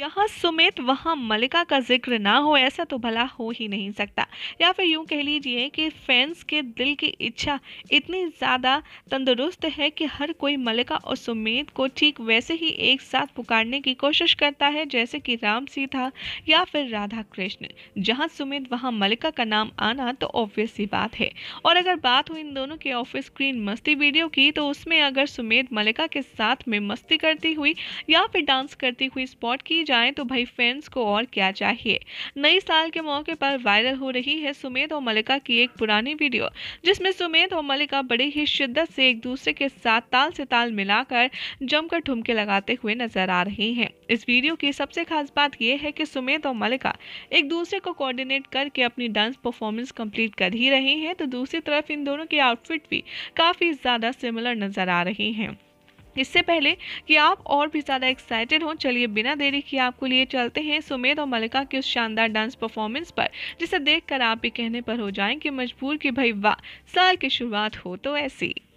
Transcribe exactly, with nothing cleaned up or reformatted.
जहाँ सुमित वहाँ मलिका का जिक्र ना हो, ऐसा तो भला हो ही नहीं सकता। या फिर यूं कह लीजिए कि फैंस के दिल की इच्छा इतनी ज़्यादा तंदुरुस्त है कि हर कोई मलिका और सुमित को ठीक वैसे ही एक साथ पुकारने की कोशिश करता है जैसे कि राम सीता या फिर राधा कृष्ण। जहाँ सुमित वहाँ मलिका का नाम आना तो ऑब्वियस सी बात है। और अगर बात हो इन दोनों के ऑफ स्क्रीन मस्ती वीडियो की, तो उसमें अगर सुमित मलिका के साथ में मस्ती करती हुई या फिर डांस करती हुई स्पॉट की जाए तो भाई फैंस को और क्या चाहिए। नई साल के मौके पर वायरल हो रही है सुमित और मलिका की एक पुरानी वीडियो, जिसमें सुमित और मलिका बड़ी ही शिद्दत से एक दूसरे के साथ ताल से ताल मिलाकर जमकर ठुमके लगाते हुए नजर आ रही हैं। इस वीडियो की सबसे खास बात यह है कि सुमित और मलिका एक दूसरे को कोऑर्डिनेट करके अपनी डांस परफॉर्मेंस कंप्लीट कर ही रही हैं, तो दूसरी तरफ इन दोनों के आउटफिट भी काफी ज्यादा सिमिलर नजर आ रही हैं। इससे पहले कि आप और भी ज़्यादा एक्साइटेड हों, चलिए बिना देरी किए आपको लिए चलते हैं सुमेध और मलिका की उस शानदार डांस परफॉर्मेंस पर, जिसे देखकर आप भी कहने पर हो जाएं कि मजबूर कि भाई वाह, साल की शुरुआत हो तो ऐसी।